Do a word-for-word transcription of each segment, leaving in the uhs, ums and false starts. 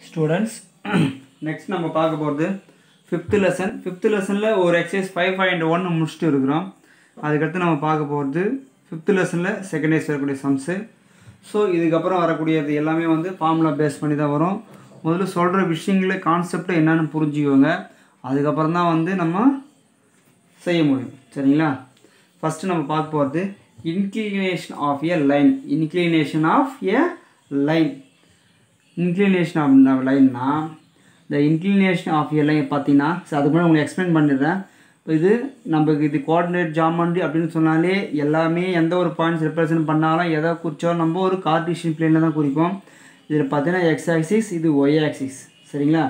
Students, next நம்ம பார்க்க போறது fifth lesson. fifth lessonல ஒரு exercise five point one முடிச்சிட்டு இருக்கோம். அதுக்கு அடுத்து நம்ம பார்க்க போறது fifth lessonல second exercise வரக்கூடிய sums. சோ இதுக்கு அப்புறம் வரக்கூடியது எல்லாமே வந்து ஃபார்முலா பேஸ் பண்ணி தான் வரும். முதல்ல சொல்ற விஷயங்களே கான்செப்ட் என்னன்னு புரிஞ்சுக்கோங்க. அதுக்கு அப்புறம் தான் வந்து நம்ம செய்ய முடியும். சரிங்களா? ஃபர்ஸ்ட் நம்ம பார்க்க போறது inclination of a line. Inclination of a line. Inclination of a line na the inclination of a line பாத்தீனா அதுக்கு முன்னாடி உங்களுக்கு எக்ஸ்பிளைன் பண்ணிடுறேன். இது நமக்கு இது கோஆர்டினேட் ஜியோமெட்ரி அப்படினு சொன்னாலே எல்லாமே எந்த ஒரு பாயிண்ட்ஸ் ரெப்ரசன்ட் பண்ணாலும் எதை குறிச்சாலும் நம்ம ஒரு கார்ட்டீசியன் பிளேன்ல தான் குறிப்போம். இதுல பாத்தீனா x ஆக்சிஸ் இது y ஆக்சிஸ். சரிங்களா?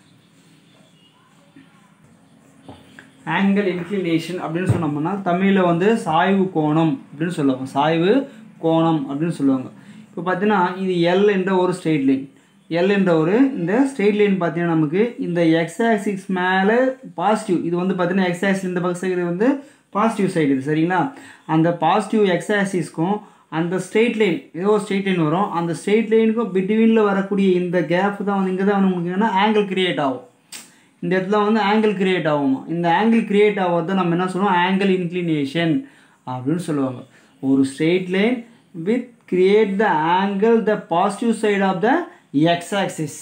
angle inclination அப்படினு சொன்னோம்னா தமிழ்ல வந்து சாய்வு கோணம் அப்படினு சொல்லுவாங்க. சாய்வு கோணம் அப்படினு சொல்லுவாங்க. இப்போ பாத்தீனா இது L என்ற ஒரு ஸ்ட்ரெயிட் லைன். L என்ற ஒரு இந்த ஸ்ட்ரெயிட் லைன் பாத்தீங்கன்னா நமக்கு இந்த x ஆக்சிஸ் மேல பாசிட்டிவ் இது வந்து பாத்தீங்கன்னா x ஆக்சிஸ் இந்த பக்கம் சைடு வந்து பாசிட்டிவ் சைடு இது. சரிங்களா? அந்த பாசிட்டிவ் x ஆக்சிஸ்க்கும் அந்த ஸ்ட்ரெயிட் லைன் ஏதோ ஒரு ஸ்ட்ரெயிட் லைன் வரும். அந்த ஸ்ட்ரெயிட் லைனுக்கும் பிட்வீன்ல வரக்கூடிய இந்த கேப் தான் வந்து இங்க தான் நமக்கு என்ன ஆங்கிள் கிரியேட் ஆகும். இந்த இடத்துல வந்து ஆங்கிள் கிரியேட் ஆகும். இந்த ஆங்கிள் கிரியேட் ஆவறத நம்ம என்ன சொல்றோம் ஆங்கிள் இன்க்ளினேஷன் அப்படினு சொல்லுவாங்க. ஒரு straight line with create the angle the positive side of the x axis.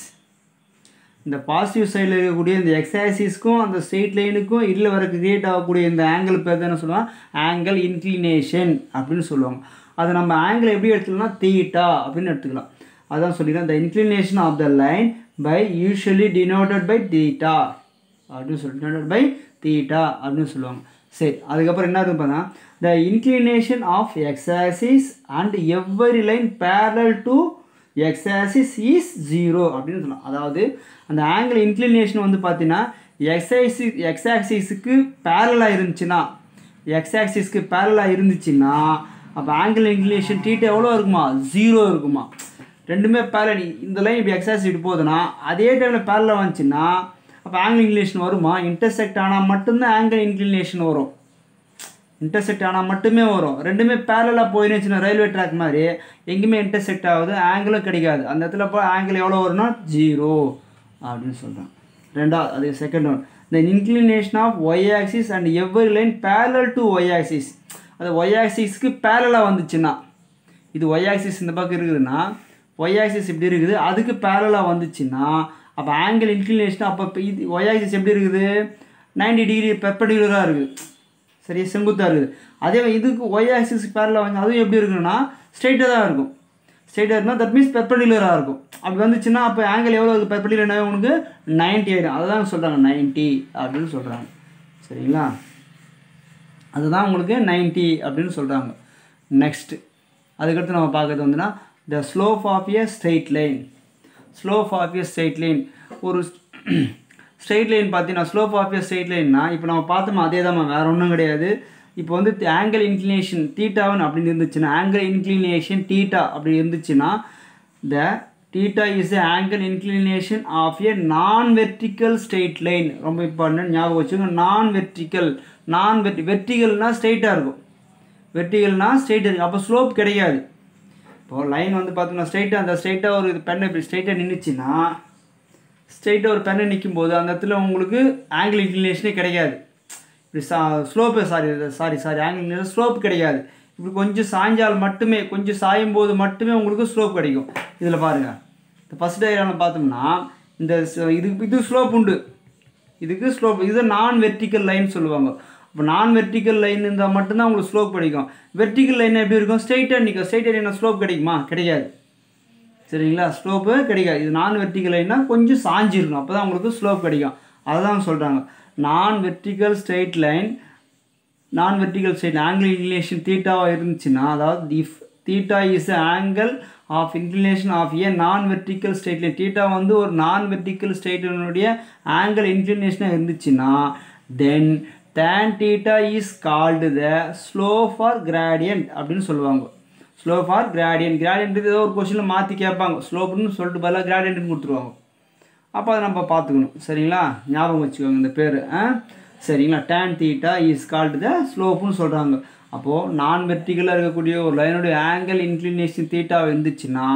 இந்த பாசிட்டிவ் சைடுல இருக்கக்கூடிய இந்த x axisக்கும் அந்த ஸ்ட்ரெயிட் லைனுக்கும் இல்ல வர கிரியேட் ஆகக்கூடிய இந்த ஆங்கிள் பேர் என்ன சொல்லுவாங்க ஆங்கிள் இன்க்ளினேஷன் அப்படினு சொல்லுவாங்க. அது நம்ம ஆங்கிள் எப்படி எடுத்துக்கலாம்னா தீட்டா அப்படினு எடுத்துக்கலாம். அதான் சொல்லிறேன் the inclination of the line by usually denoted by theta அப்படினு சொல்லிட்டு denoted by theta அப்படினு சொல்லுவாங்க. சரி அதுக்கு அப்புறம் என்ன இருக்கு பார்த்தா the inclination of x axis and every line parallel to x axis is zero அப்படினு சொல்லலாம். அதாவது அந்த angle inclination வந்து பாத்தீனா x axis x axisக்கு parallel இருந்துச்சுனா x axisக்கு parallel இருந்துச்சுனா அப்ப angle inclination θ எவ்வளவு இருக்குமா zero இருக்குமா. ரெண்டுமே parallel இந்த லைன் இப்படி x axis இப்படி போகுதுனா அதே டைம்ல parallel வந்துச்சுனா அப்ப angle inclination வருமா intersect ஆனா மட்டும் தான் angle inclination வரும். intersect ஆனா மட்டுமே வரும். ரெண்டுமே parallel-ஆ போயிடுச்சுனா ரயில்வே ட்ராக் மாதிரி எங்கயுமே intersect ஆகுது ஆங்கிள் கிடைக்காது. அந்த இடத்துல அப்ப ஆங்கிள் எவ்வளவு வரும்னா zero அப்படினு சொல்றாங்க. ரெண்டாவது அது second one the inclination of y axis and every line parallel to y axis. அது y axis-க்கு parallel-ஆ வந்துச்சுனா இது y axis இந்த பக்கம் இருக்குதுனா y axis இப்படி இருக்குது அதுக்கு parallel-ஆ வந்துச்சுனா அப்ப ஆங்கிள் இன்க்ளினேஷன் அப்ப இது y axis எப்படி இருக்குது ninety டிகிரி பெர்பெண்டிகுலரா இருக்கு. சரி செங்குத்தா இருக்குது. அதே இதுக்கு y axis parallel வந்து அது எப்படி இருக்குன்னா ஸ்ட்ரைட்டா தான் இருக்கும். ஸ்ட்ரைட்டா இருந்தா தட் மீன்ஸ் பெர்பெண்டிகுலரா இருக்கும். அப்படி வந்துச்சுனா அப்ப ஆங்கிள் எவ்வளவு இருக்கு பெர்பெண்டிகுலர்னா உங்களுக்கு ninety ஆயிடும். அதான் சொல்றாங்க ninety அப்படினு சொல்றாங்க. சரிங்களா? அதுதான் உங்களுக்கு ninety அப்படினு சொல்றாங்க. நெக்ஸ்ட் அதுக்கு அடுத்து நம்ம பார்க்கிறது வந்துனா the slope of a straight line. slope of a straight line ஒரு ஸ்ட்ரெயிட் லைன் பார்த்தீங்கன்னா ஸ்லோப் ஆஃப் எ ஸ்ட்ரெயிட் லைன்னா இப்போ நம்ம பார்த்தோமா அதே தான் வேறு ஒன்றும் கிடையாது. இப்போ வந்து ஆங்கிள் இன்க்ளினேஷன் தீட்டாவன் அப்படின்னு இருந்துச்சுன்னா ஆங்கிள் இன்க்ளினேஷன் தீட்டா அப்படி இருந்துச்சுன்னா the theta is a angle inclination of a non vertical straight line. ரொம்ப இம்பார்ட்டன்ட் ஞாபகம் வச்சுக்கோங்க. நான் வெர்டிக்கல் நான் வெர்டி வெர்டிக்கல்னால் ஸ்ட்ரெயிட்டாக இருக்கும். வெர்டிக்கல்னால் ஸ்ட்ரெயிட் இருக்கும். அப்போ ஸ்லோப் கிடையாது. இப்போ லைன் வந்து பார்த்தோம்னா ஸ்ட்ரெயிட்டாக அந்த ஸ்ட்ரெயிட்டாக ஒரு பெண்ணை இப்படி ஸ்ட்ரெயிட்டாக நின்றுச்சுன்னா ஸ்ட்ரெயிட்டாக ஒரு பெண்ணை நிற்கும் போது அந்த இடத்துல உங்களுக்கு ஆங்கிள் இன்க்ளினேஷனே கிடைக்காது. இப்படி சா slope sorry sorry sorry angle slope கிடைக்காது. இப்படி கொஞ்சம் சாய்ஞ்சால் மட்டுமே கொஞ்சம் சாயும் போது மட்டுமே உங்களுக்கு ஸ்லோப் கிடைக்கும். இதில் பாருங்கள் இந்த ஃபஸ்ட் டயக்ராமில் பார்த்தோம்னா இந்த இதுக்கு இது ஸ்லோப் உண்டு. இதுக்கு ஸ்லோப் இது நான் வெர்டிக்கல் லைன் சொல்லுவாங்க. இப்போ நான் வெர்டிக்கல் லைன் இருந்தால் மட்டும்தான் உங்களுக்கு ஸ்லோப் கிடைக்கும். வெர்டிக்கல் லைன் எப்படி இருக்கும் ஸ்ட்ரெயிட்டாக நிற்கும். ஸ்ட்ரெயிட்டாக என்ன ஸ்லோப் கிடைக்குமா கிடைக்காது. சரிங்களா? ஸ்லோப்பு கிடைக்காது. இது நான் வெர்டிக்கல் லைன்னா கொஞ்சம் சாஞ்சிருக்கும். அப்போ தான் உங்களுக்கு ஸ்லோப் கிடைக்கும். அதுதான் சொல்கிறாங்க non vertical straight line non vertical straight angle inclination தீட்டாவாக இருந்துச்சுன்னா அதாவது if theta is angle of inclination of a non vertical straight line theta வந்து ஒரு நான் வெர்டிக்கல் ஸ்ட்ரெயிட் லைனுடைய ஆங்கிள் இன்க்ளினேஷனாக இருந்துச்சுன்னா then tan theta is called the slope or gradient அப்படின்னு சொல்லுவாங்க. ஸ்லோப் ஆர் கிராடியன்ட் கிராடியன்ட் ஏதோ ஒரு கொஸ்டினில் மாற்றி கேட்பாங்க. ஸ்லோப்னு சொல்லிட்டு பதிலாக கிராடியன்ட்னு கொடுத்துருவாங்க. அப்போ அதை நம்ம பார்த்துக்கணும். சரிங்களா? ஞாபகம் வச்சுக்கோங்க இந்த பேர். சரிங்களா? tan theta is called the ஸ்லோப்னு சொல்கிறாங்க. அப்போது நான் வெர்டிக்கலாக இருக்கக்கூடிய ஒரு லைனுடைய ஆங்கிள் இன்க்ளினேஷன் தீட்டாவை இருந்துச்சுன்னா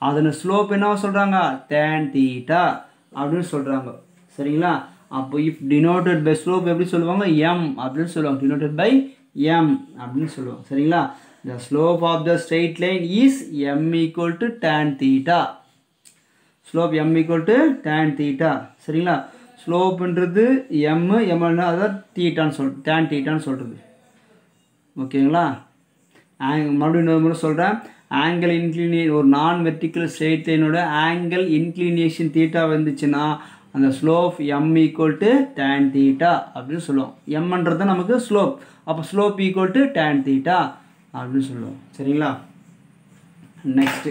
அதோட ஸ்லோப் என்ன சொல்கிறாங்க tan theta அப்படின்னு சொல்கிறாங்க சரிங்களா. அப்போ இஃப் டினோட்டட் பை ஸ்லோப் எப்படி சொல்லுவாங்க m அப்படின்னு சொல்லுவாங்க, டினோட்டட் பை m அப்படின்னு சொல்லுவாங்க சரிங்களா. the slope of the straight line is m equal to tan theta, slope m equal to tan theta சரிங்களா. ஸ்லோப்ன்றது m, m அதான் தீட்டான்னு சொல் tan தீட்டான்னு சொல்கிறது ஓகேங்களா. மறுபடியும் இன்னொரு முறை சொல்கிறேன், ஆங்கிள் இன்க்ளினே ஒரு நான் வெர்டிக்கல் ஸ்ட்ரெயிட் லைனோட ஆங்கிள் இன்க்ளினேஷன் தீட்டா வந்துச்சுன்னா அந்த slope m equal to tan theta அப்படின்னு சொல்லுவோம். mன்றது நமக்கு ஸ்லோப், அப்போ slope equal to tan theta அப்படின்னு சொல்லுவோம் சரிங்களா. Next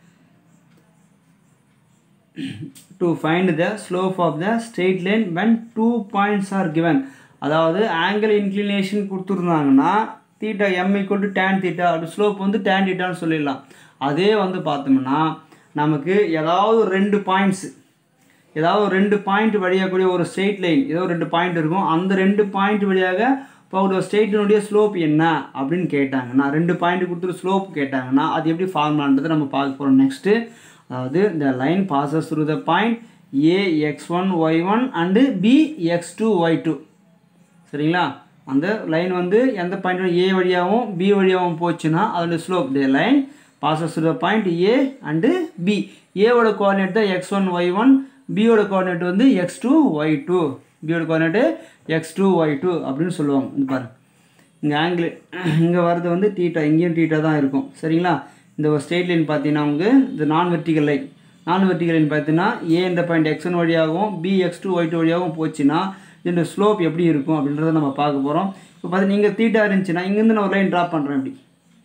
to find the slope of the straight line when two points are given, அதாவது ஆங்கிள் இன்க்ளினேஷன் கொடுத்துருந்தாங்கன்னா theta m equal to tan theta அப்படி ஸ்லோப் வந்து tan தீட்டான்னு சொல்லிடலாம். அதே வந்து பார்த்தோம்னா நமக்கு ஏதாவது ரெண்டு பாயிண்ட்ஸ் ஏதாவது ரெண்டு பாயிண்ட் வழியாகக்கூடிய ஒரு ஸ்ட்ரெயிட் லைன் ஏதோ ரெண்டு பாயிண்ட் இருக்கும், அந்த ரெண்டு பாயிண்ட் வழியாக இப்போ ஒரு ஸ்ட்ரெயிட்டினுடைய ஸ்லோப் என்ன அப்படின்னு கேட்டாங்கன்னா ரெண்டு பாயிண்ட் கொடுத்துட்டு ஸ்லோப் கேட்டாங்கன்னா அது எப்படி ஃபார்முலான்றதை நம்ம பார்க்க போகிறோம் நெக்ஸ்ட்டு. அதாவது the line passes through the point a x one y one and b x two y two சரிங்களா. அந்த லைன் வந்து எந்த பாயிண்ட் a வழியாகவும் b வழியாகவும் போச்சுன்னா அதோட slope the line passes through the point a and b, a ஓட coordinate தான் x one y one, b ஓட கோஆர்டினேட் வந்து x two y two, b ஓட coordinate x two y two அப்படின்னு சொல்லுவாங்க. இந்த பாருங்க இங்கே ஆங்கிள் இங்கே வர்றது வந்து தீட்டா, இங்கேயும் தீட்டா தான் இருக்கும் சரிங்களா. இந்த ஒரு ஸ்ட்ரெயிட் லைன் பார்த்தீங்கன்னா உங்களுக்கு இந்த non vertical line non vertical line பார்த்தீங்கன்னா ஏ இந்த பாயிண்ட் எக்ஸ் ஒன் வழியாகவும் B X two Y two வழியாகவும் போச்சுன்னா இந்த ஸ்லோப் எப்படி இருக்கும் அப்படின்றத நம்ம பார்க்க போகிறோம். இப்போ பார்த்தீங்கன்னா இங்கே தீட்டா இருந்துச்சுன்னா இங்கேருந்து நான் ஒரு லைன் ட்ராப் பண்ணுறேன். இப்படி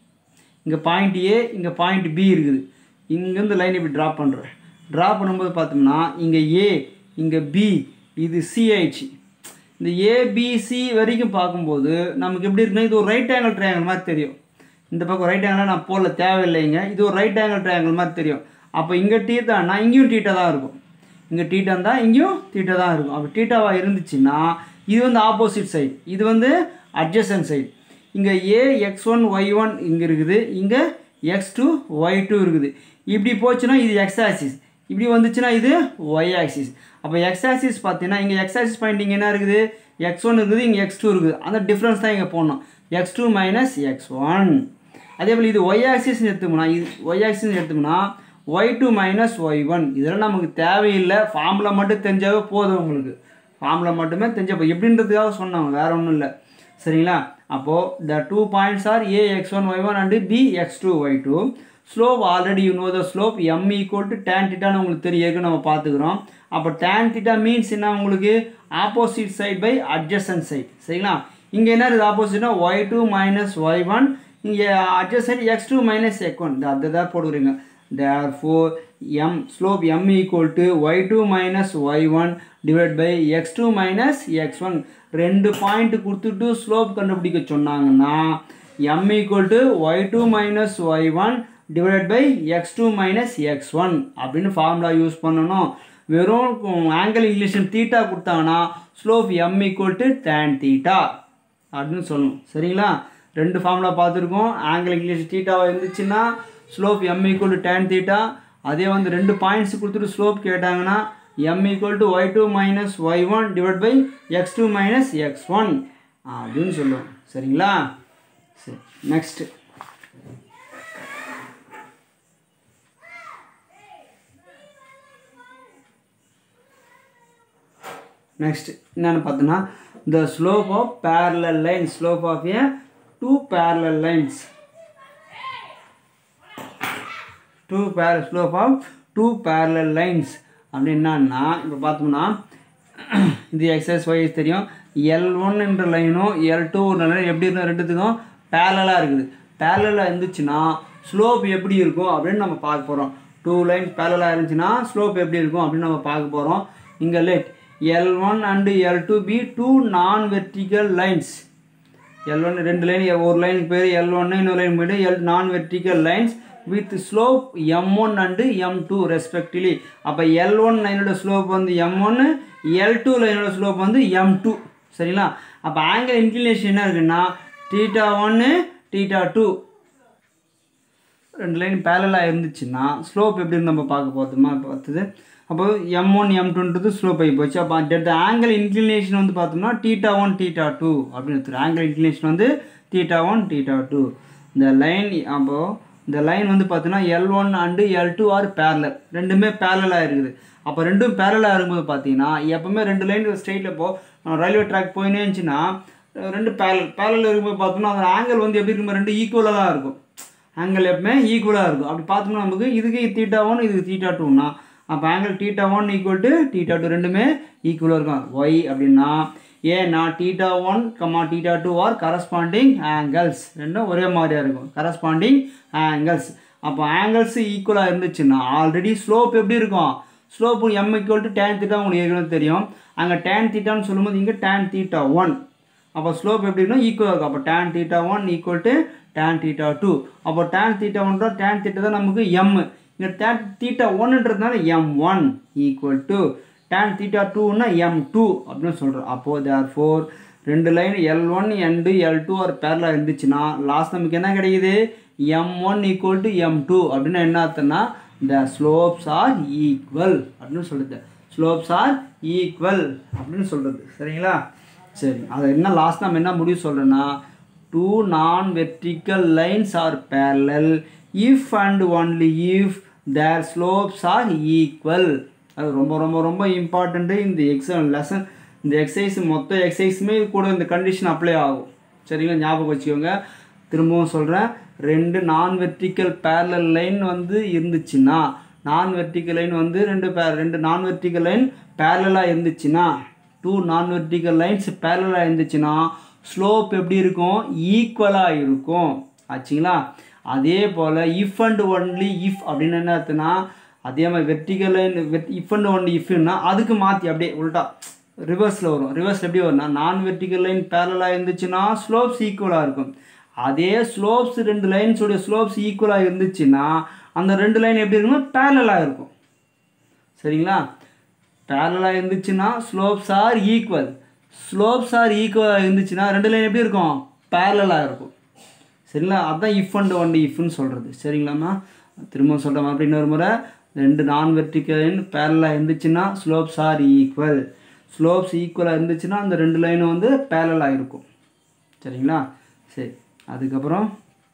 இங்கே பாயிண்ட் ஏ இங்கே பாயிண்ட் பி இருக்குது, இங்கேருந்து லைன் இப்படி ட்ராப் பண்ணுறேன். ட்ராப் பண்ணும்போது பார்த்தோம்னா இங்கே ஏ இங்கே பி இது சி ஆயிடுச்சு. இந்த ஏபிசி வரைக்கும் பார்க்கும்போது நமக்கு எப்படி இருக்குன்னா இது ஒரு ரைட் ஆங்கிள் ட்ரையாங்கிள் மாதிரி தெரியும். இந்த பக்கம் ரைட் ஆங்கிளாக நான் போல தேவையில்லைங்க, இது ஒரு ரைட் ஆங்கிள் ட்ரையாங்கிள் மாதிரி தெரியும். அப்போ இங்கே டீட்டானா இங்கேயும் டீட்டா தான் இருக்கும், இங்கே டீட்டா இருந்தால் இங்கேயும் டீட்டா தான் இருக்கும். அப்போ டீட்டாவாக இருந்துச்சுன்னா இது வந்து ஆப்போசிட் சைடு, இது வந்து அட்ஜசன்ட் சைடு. இங்கே A X one Y one இங்கே இருக்குது, இங்கே எக்ஸ் டூ ஒய் டூ இருக்குது. இப்படி போச்சுன்னா இது எக்ஸ் ஆக்சிஸ், இப்படி வந்துச்சுன்னா இது ஒய் ஆக்சிஸ். அப்போ எக்ஸ் ஆக்சிஸ் பார்த்தீங்கன்னா இங்கே எக்ஸ் ஆக்சிஸ் பாயிண்ட் இங்கே என்ன இருக்குது எக்ஸ் ஒன் இருக்குது, இங்கே எக்ஸ் டூ இருக்குது. அந்த டிஃப்ரென்ஸ் தான் இங்கே போடணும், x two minus X one. அதே போல் இது ஒய் ஆக்சிஸ்ன்னு எடுத்தோம்னா இது ஒய் ஆக்சிஸ்ன்னு எடுத்தோம்னா y two minus Y one. இதெல்லாம் நமக்கு தேவையில்லை, ஃபார்முலா மட்டும் தெரிஞ்சாவே போதும். உங்களுக்கு ஃபார்முலா மட்டுமே தெரிஞ்சப்போ எப்படின்றதுக்காக சொன்னாங்க, வேறு ஒன்றும் இல்லை சரிங்களா. அப்போது the two points are A X one Y one and B X two Y two. Slope already you know the slope m equal to tan தீட்டான்னு உங்களுக்கு தெரியும், நம்ம பார்த்துக்கிறோம். அப்போ tan தீட்டா மீன்ஸ் என்ன உங்களுக்கு opposite side by adjacent side சரிங்களா. இங்கே என்ன இருக்குது ஆப்போசிட்னா y two minus Y one, இங்கே adjacent x two minus X one அதை தான் போடுறீங்க. therefore m slope m equal to y two minus y one divided by x two minus x one. ரெண்டு பாயிண்ட் கொடுத்துட்டு ஸ்லோப் கண்டுபிடிக்க சொன்னாங்கன்னா m equal to y two minus y one divided by x two minus x one அப்படின்னு formula use பண்ணணும். வெறும் angle inclination theta கொடுத்தாங்கன்னா slope m equal to tan theta அப்படின்னு சொல்லணும் சரிங்களா. ரெண்டு ஃபார்முலா பார்த்துருக்கோம், ஆங்கிள் இன்க்ளினேஷன் தீட்டாவாக இருந்துச்சுன்னா slope m equal to tan theta. அதே வந்து ரெண்டு பாயிண்ட்ஸ் கொடுத்துட்டு ஸ்லோப் கேட்டாங்கன்னா m equal to y two minus y one divided by x two minus x one அப்படின்னு சொல்லுவோம் சரிங்களா. சரி நெக்ஸ்ட் நெக்ஸ்ட் என்னென்னு பார்த்தோன்னா the slope of parallel lines, slope of a two parallel lines, two parallel slope of two parallel lines அப்படின்னா இப்போ பார்த்தோம்னா இது எக்ஸஸ் ஒய்ஸ் தெரியும். எல் ஒன்ன்ற லைனும் எல் டூன்ற லைன் எப்படி இருந்தால் ரெண்டுத்துக்கும் பேரலாக இருக்குது. பேரலாக இருந்துச்சுன்னா ஸ்லோப் எப்படி இருக்கும் அப்படின்னு நம்ம பார்க்க போகிறோம். டூ லைன்ஸ் பேரலாக இருந்துச்சுன்னா ஸ்லோப் எப்படி இருக்கும் அப்படின்னு நம்ம பார்க்க போகிறோம். இங்கே let L one and L two be two non vertical lines. L one ரெண்டு லைன், ஒரு லைனுக்கு பேர் எல் ஒன்று, இன்னொரு லைன் போய்ட்டு L non vertical lines with slope m one and m two respectively. அப்போ எல் ஒன் லைனோட ஸ்லோப் வந்து m one, எல் டூ லைனோட ஸ்லோப் வந்து m two சரிங்களா. அப்போ ஆங்கிள் இன்க்ளினேஷன் என்ன இருக்குன்னா தீட்டா ஒன்று தீட்டா டூ ரெண்டு லைன் பேரலாக இருந்துச்சுன்னா ஸ்லோப் எப்படின்னு நம்ம பார்க்க போகிறோமா பார்த்தது. அப்போ எம் ஒன் எம் டூன்றது ஸ்லோப் ஆகி போச்சு. அப்போ அந்த ஆங்கிள் இன்க்ளினேஷன் வந்து பார்த்தோம்னா தீட்டா ஒன் தீட்டா டூ அப்படின்னு எடுத்துரும். ஆங்கிள் இன்க்ளினேஷன் வந்து தீட்டா ஒன் தீட்டா டூ. இந்த லைன் அப்போது இந்த லைன் வந்து பார்த்தீங்கன்னா L one and L two are parallel, ரெண்டுமே பேரலாக இருக்குது. அப்போ ரெண்டும் பேரலாக இருக்கும்போது பார்த்தீங்கன்னா எப்போவுமே ரெண்டு லைன் ஸ்ட்ரெயிட்டில் இப்போது ரயில்வே ட்ராக் போயினே இருந்துச்சுன்னா ரெண்டு பேரல் பேரலில் இருக்கும்போது பார்த்தோம்னா அந்த ஆங்கிள் வந்து எப்படி இருக்கும்போது ரெண்டு ஈக்குவலாக தான் இருக்கும். ஆங்கிள் எப்பவுமே ஈக்குவலாக இருக்கும். அப்படி பார்த்தோம்னா நமக்கு இதுக்கு தீட்டா ஒன் இதுக்கு தீட்டா டூன்னா அப்போ angle theta one equal to theta two ரெண்டுமே ஈக்குவலாக இருக்கும். ஒய் அப்படின்னா ஏன்னா theta one comma theta two are corresponding angles, ரெண்டும் ஒரே மாதிரியாக இருக்கும் கரஸ்பாண்டிங் ஆங்கிள்ஸ். அப்போ ஆங்கிள்ஸ் ஈக்குவலாக இருந்துச்சுன்னா ஆல்ரெடி ஸ்லோப் எப்படி இருக்கும், slope M equal to tan theta உங்களுக்கு ஏற்கனவே தெரியும். அங்கே டேன் தீட்டான்னு சொல்லும்போது இங்கே டேன் தீட்டா ஒன். அப்போ ஸ்லோப் எப்படி இருக்கும், ஈக்குவலாக இருக்கும். அப்போ tan theta one equal to tan theta two. அப்போ டேன் தீட்டா ஒன் தான் டேன் தீட்டா தான் நமக்கு எம். இங்கே டேன் தீட்டா ஒன்னுன்றதுனால M one equal to tan theta டூன்னா எம் டூ அப்படின்னு சொல்கிறோம். அப்போது தேர் ஃபோர் ரெண்டு line L one and L two ஒரு பேரலாக இருந்துச்சுன்னா லாஸ்ட் நமக்கு என்ன கிடைக்குது, M one equal to M two அப்படின்னு என்ன அர்த்தம்னா the slopes are equal அப்படின்னு சொல்லுது. ஸ்லோப்ஸ் ஆர் ஈக்குவல் அப்படின்னு சொல்கிறது. சரிங்களா? சரி, அதை என்ன லாஸ்ட் நம்ம என்ன முடிவு சொல்கிறோன்னா two non vertical lines are parallel if and only if their slopes are equal. அது ரொம்ப ரொம்ப ரொம்ப இம்பார்ட்டண்ட்டு. இந்த எக்ஸாம் லெசன் இந்த எக்ஸசைஸ் மொத்த எக்ஸசைஸுமே கூட இந்த கண்டிஷன் அப்ளை ஆகும். சரிங்களா? ஞாபகம் வச்சுக்கோங்க. திரும்பவும் சொல்கிறேன், ரெண்டு நான் வெர்டிக்கல் பேரலல் லைன் வந்து இருந்துச்சுன்னா நான் வெர்டிக்கல் லைன் வந்து ரெண்டு பே ரெண்டு நான் வெர்டிக்கல் லைன் பேரலாக இருந்துச்சுன்னா டூ நான் வெர்டிக்கல் லைன்ஸ் பேரலாக இருந்துச்சுன்னா ஸ்லோப் எப்படி இருக்கும், ஈக்குவலாக இருக்கும். ஆச்சுங்களா? அதே போல் இஃப் அண்ட் ஒன்லி இஃப் அப்படின்னு என்ன அர்த்தம்னா அதே மாதிரி vertical line if and only இஃப்னா அதுக்கு மாற்றி அப்படியே உல்ட்டா ரிவர்ஸில் வரும். ரிவர்ஸில் எப்படி வரும்னா நான் வெர்டிக்கல் லைன் பேரலாக இருந்துச்சுன்னா ஸ்லோப்ஸ் ஈக்குவலாக இருக்கும். அதே ஸ்லோப்ஸ் ரெண்டு லைன்ஸோடைய ஸ்லோப்ஸ் ஈக்குவலாக இருந்துச்சுன்னா அந்த ரெண்டு லைன் எப்படி இருக்குன்னா பேரலாக இருக்கும். சரிங்களா? பேரலாக இருந்துச்சுன்னா slopes are equal. Slopes are ஈக்குவலாக இருந்துச்சுன்னா ரெண்டு லைன் எப்படி இருக்கும், பேரலாக இருக்கும். சரிங்களா? அதுதான் இஃப் அண்ட் ஒன்லி இஃப்னு சொல்கிறது. சரிங்களாம்மா? திரும்ப சொல்கிற மாதிரி இன்னொரு முறை, ரெண்டு நான் வெர்டிக்கல் லைன் பேரலாக இருந்துச்சுன்னா ஸ்லோப்ஸ் ஆர் ஈக்குவல். ஸ்லோப்ஸ் ஈக்குவலாக இருந்துச்சுன்னா அந்த ரெண்டு லைனும் வந்து பேரலாக இருக்கும். சரிங்களா? சரி, அதுக்கப்புறம்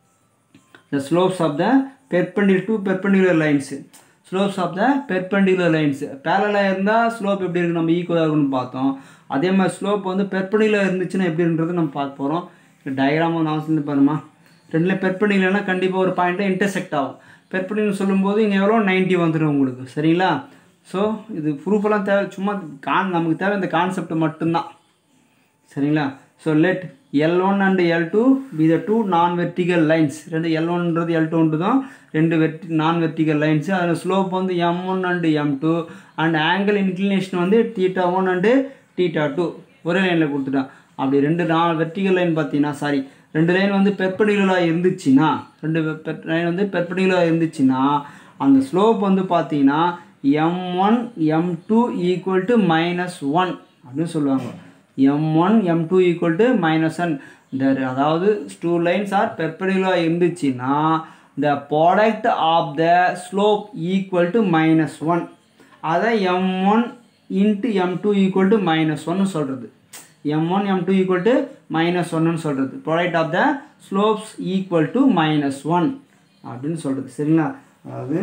the slopes of the perpendicular to perpendicular lines. slopes of the perpendicular lines பேரலாக இருந்தால் ஸ்லோப் எப்படி இருக்குது, நம்ம ஈக்குவலாக இருக்குன்னு பார்த்தோம். அதே மாதிரி ஸ்லோப் வந்து பெர்பெண்டிகுலர் இருந்துச்சுன்னா எப்படின்றது நம்ம பார்க்க போகிறோம். டயக்ராம் வந்து அவசியம் பாருமா, ரெண்டில் பெர்பெண்டிகுலர்னா கண்டிப்பாக ஒரு பாயிண்ட்டை இன்டர்செக்ட் ஆகும். பெர்பெண்டிகுலர் சொல்லும்போது இங்கே எவ்வளோ நைன்ட்டி வந்துடும் உங்களுக்கு. சரிங்களா? ஸோ இது ப்ரூஃபெல்லாம் தேவை, சும்மா கான் நமக்கு தேவை இந்த கான்செப்ட் மட்டும்தான். சரிங்களா? So let L one and L two be the two non vertical lines. ரெண்டு எல் ஒன்றது எல் டூன்றது தான் ரெண்டு வெர்டி நான் வெர்டிக்கல் லைன்ஸு. அதில் ஸ்லோப் வந்து M one and M two and angle inclination வந்து theta one and theta two ஒரே லைனில் கொடுத்துட்டான். அப்படி ரெண்டு நான் வெர்டிக்கல் லைன் பார்த்தீங்கன்னா சாரி ரெண்டு லைன் வந்து பெர்பெண்டிகுலராக இருந்துச்சுன்னா ரெண்டு லைன் வந்து பெர்பெண்டிகுலராக இருந்துச்சுன்னா அந்த ஸ்லோப் வந்து பார்த்தீங்கன்னா M one M two equal to minus one அப்படின்னு சொல்லுவாங்க. M one M two equal to minus one. இந்த அதாவது டூ லைன்ஸ் ஆர் பெர்பெண்டிகுலராக இருந்துச்சுன்னா the product of the slope equal to minus one. அதை M one into M two equal to minus ஒன்னு சொல்கிறது. M one M two equal to minus ஒன்னு சொல்கிறது. Product of the slopes equal to minus one அப்படின்னு சொல்கிறது. சரிங்களா? அதாவது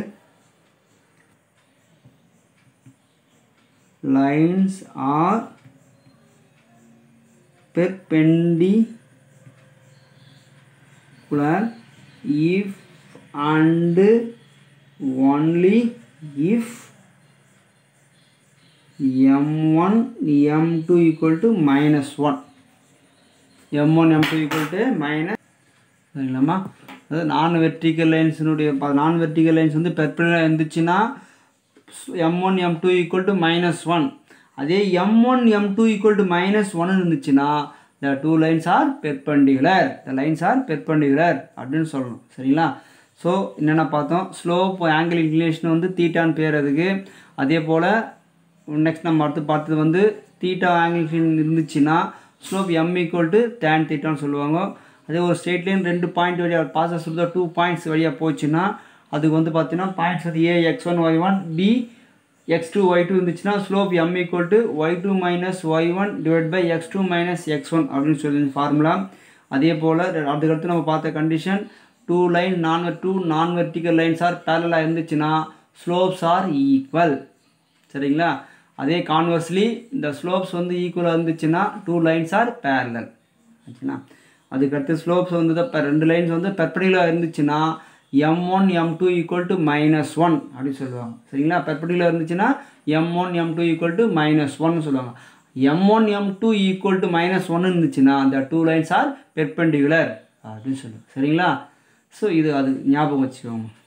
lines are perpendicular if and only if M one M two equal to minus one. M one M two equal to minus. சரிங்களாம்மா? அதாவது non vertical லைன்ஸினுடைய நான் vertical lines வந்து பெர்பெண்டிகுலராக இருந்துச்சுன்னா M one M two equal to minus one. அதே M one M two equal to minus one இருந்துச்சுன்னா the two lines are perpendicular. the lines are perpendicular அப்படின்னு சொல்லணும். சரிங்களா? ஸோ என்னென்ன பார்த்தோம், ஸ்லோப் ஆங்கிள் இன்க்ளினேஷன் வந்து தீட்டான்னு பேர் அதுக்கு. அதே போல் நெக்ஸ்ட் நம்ம அடுத்து பார்த்தது வந்து தீட்டா ஆங்கிள் இருந்துச்சுன்னா slope M equal to tan தீட்டான்னு சொல்லுவாங்க. அதே ஒரு ஸ்ட்ரெயிட் லைன் ரெண்டு பாயிண்ட் வழியாக பாசஸ் இருந்தால் டூ பாயிண்ட்ஸ் வழியாக போச்சுன்னா அதுக்கு வந்து பார்த்தீங்கன்னா பாயிண்ட்ஸ் வந்து A X one Y one B X two Y two இருந்துச்சுன்னா slope M equal to Y two minus Y one divide by X two minus X one அப்படின்னு சொல்லி ஃபார்முலா. அதே போல் அதுக்கடுத்து நம்ம பார்த்த கண்டிஷன் டூ லைன் நான் two non vertical lines are பேரலாக இருந்துச்சுன்னா ஸ்லோப்ஸ் ஆர் ஈக்குவல். சரிங்களா? அதே கான்வர்ஸ்லி இந்த ஸ்லோப்ஸ் வந்து ஈக்குவலாக இருந்துச்சுன்னா டூ லைன்ஸ் ஆர் பேரலல். ஆச்சுன்னா அதுக்கடுத்து ஸ்லோப்ஸ் வந்து இப்போ ரெண்டு லைன்ஸ் வந்து பெர்பெண்டிகுலராக இருந்துச்சுன்னா M one M two equal to minus one அப்படின்னு சொல்லுவாங்க. சரிங்களா? பெர்பெண்டிகுலர் இருந்துச்சுன்னா M one M two equal to minus ஒன்னு சொல்லுவாங்க. M one M two equal to minus one இருந்துச்சுன்னா அந்த டூ லைன்ஸ் ஆர் பெர்பெண்டிகுலர் அப்படின்னு சொல்லுவாங்க. சரிங்களா? ஸோ இது அது ஞாபகம் வச்சுக்கோங்க.